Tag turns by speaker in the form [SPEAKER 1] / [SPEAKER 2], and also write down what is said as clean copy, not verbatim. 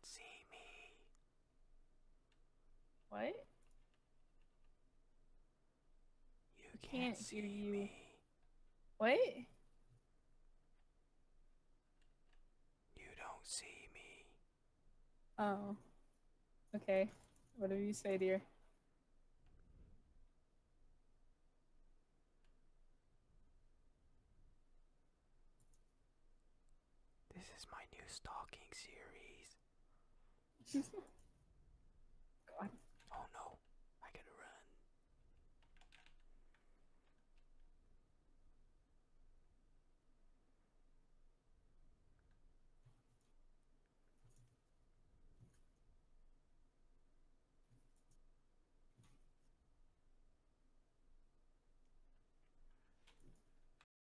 [SPEAKER 1] can't see me.
[SPEAKER 2] What?
[SPEAKER 1] You
[SPEAKER 2] I
[SPEAKER 1] can't
[SPEAKER 2] can't hear
[SPEAKER 1] see
[SPEAKER 2] you.
[SPEAKER 1] me.
[SPEAKER 2] What?
[SPEAKER 1] You don't see me.
[SPEAKER 2] Oh. Okay. Whatever you say, dear.
[SPEAKER 1] This is my new stalking series.
[SPEAKER 2] God.
[SPEAKER 1] Oh no,